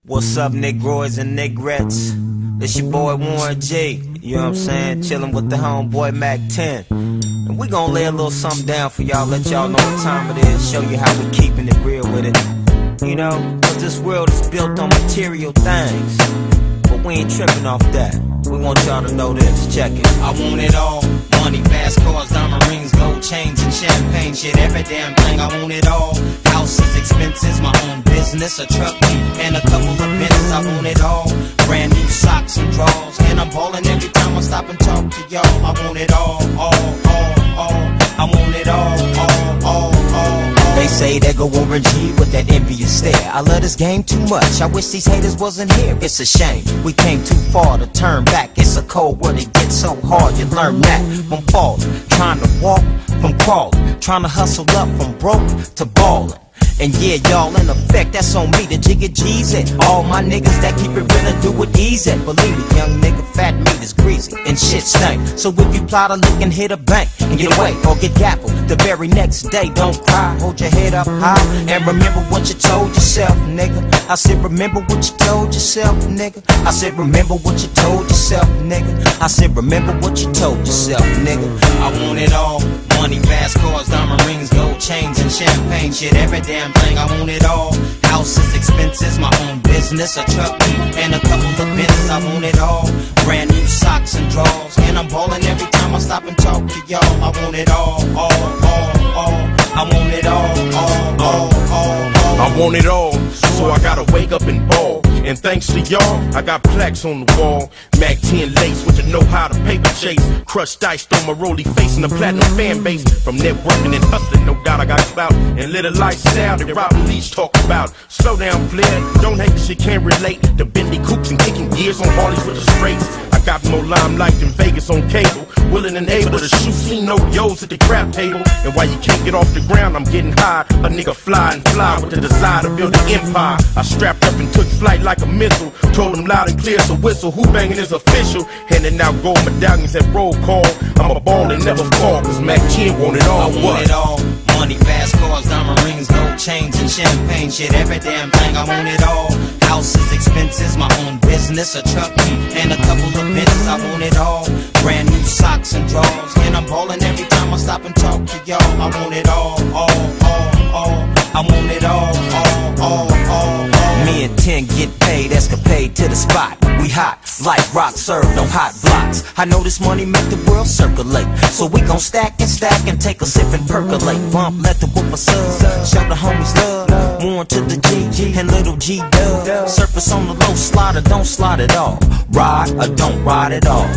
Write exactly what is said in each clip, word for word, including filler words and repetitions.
What's up, Negroids and Negrettes? It's your boy Warren G. You know what I'm saying? Chillin' with the homeboy Mac ten. And we gon' lay a little something down for y'all, let y'all know what time it is, show you how we keepin' it real with it. You know, cause this world is built on material things, but we ain't trippin' off that. We want y'all to know this, check it. I want it all. Money, fast cars, diamond rings, gold chains, and champagne shit, every damn thing. I want it all. Houses, expenses, my own business, a truck, and a couple of bins. I want it all. Brand new socks and drawers, and I'm ballin' every time I stop and talk to y'all. I want it all, all, all, all. I want it all, all, all, all. They say they go Warren G with that envious stare. I love this game too much, I wish these haters wasn't here. It's a shame, we came too far to turn back. It's a cold world, it gets so hard, you learn that from falling. Trying to walk from crawling, trying to hustle up from broke to ballin'. And yeah, y'all in effect, that's on me, the Jigga G's it. All my niggas that keep it real and do it easy. Believe me, young nigga, fat meat is greasy and shit stank. So if you plot a lick and hit a bank and get away or get gaffeled the very next day, don't cry, hold your head up high and remember what you told yourself, nigga. I said remember what you told yourself, nigga. I said remember what you told yourself, nigga. I said remember what you told yourself, nigga. I want it all. Money, fast cars, diamond rings, gold chains, and champagne shit, every damn thing. I want it all. Houses, expenses, my own business, a truck, and a couple of bins. I want it all. Brand new socks and drawers, and I'm ballin' every time I stop and talk to y'all. I want it all, all, all, all. I want it all, all, all, all, all. I want it all, so I gotta wake up and ball. And thanks to y'all, I got plaques on the wall. Mac ten lace with the know-how to paper chase. Crushed ice on my roly face and a platinum fan base. From networking and hustling, no doubt I got clout. And little lifestyle that Robin Leach talk about. Slow down, player, don't hate this shit, can't relate. The Bentley coupes and kicking gears on Harleys with the straights. I got more limelight than Vegas on cable. Willing and able to shoot see no yos at the crap table. And while you can't get off the ground, I'm getting high. A nigga fly and fly with the desire to build an empire. I strapped up and took flight like a missile. Told him loud and clear, so whistle. Who banging is official. Handing out gold medallions at roll call. I'm a ball and never fall, cause Mac ten want it all. I want it all. Money, fast cars, diamond rings, gold chains, and champagne shit, every damn thing. I want it all. Houses, expenses, my own business, a truck, and a couple of bins. I want it all. Brand new socks and drawers, and I'm ballin' every time I stop and talk to y'all. I want it all, all, all, all. I want it all, all, all, all, all. Me and ten get paid, escapade to the spot. We hot, like rock served on hot blocks. I know this money make the world circulate, so we gon' stack and stack and take a sip and percolate. Bump, let the whooper sub, show the homies love. Warren to the G, and little G dub. Surface on the low, slider, don't slide at all. Ride or don't ride at all.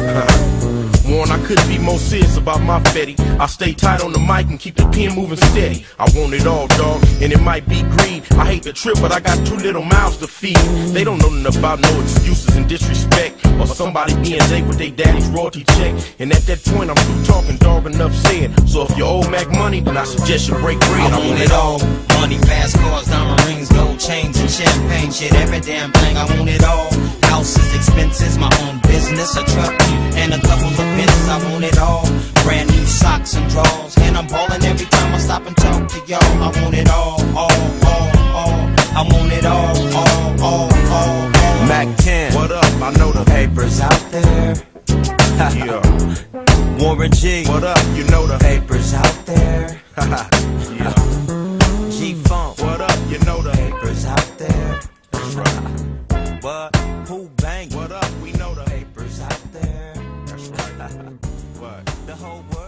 Warren, I couldn't be more serious about my fetty. I stay tight on the mic and keep the pen moving steady. I want it all, dog, and it might be greed. I hate the trip, but I got two little mouths to feed. They don't know nothing about no excuses and disrespect, or somebody being late with their daddy's royalty check. And at that point, I'm through talking, dog, enough said. So if you owe Mac money, then I suggest you break bread. I want it all. Money, fast cars, diamond rings, gold chains, and champagne shit, every damn thing. I want it all. Houses, expenses, my own business, a truck, and a couple of bins. I want it all. Brand new socks and drawers, and I'm ballin' every time I stop and talk to y'all. I want it all, all, all, all. I want it all, all, all, all, all. Mac ten, what up? I know the papers out there. Yeah. Warren G, what up? You know the papers out there. Yeah. G-Funk, what up? You know the papers out there. That's right. What? Who bang? What up? We know the papers out there. That's right. What? The whole world.